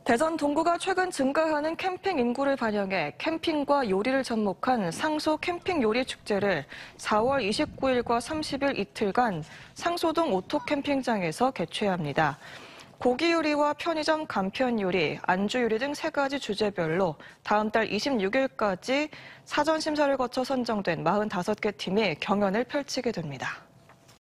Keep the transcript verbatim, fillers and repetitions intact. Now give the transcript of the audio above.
대전 동구가 최근 증가하는 캠핑 인구를 반영해 캠핑과 요리를 접목한 상소 캠핑 요리 축제를 사월 이십구일과 삼십일 이틀간 상소동 오토 캠핑장에서 개최합니다. 고기 요리와 편의점 간편 요리, 안주 요리 등 세 가지 주제별로 다음 달 이십육일까지 사전 심사를 거쳐 선정된 사십오 개 팀이 경연을 펼치게 됩니다.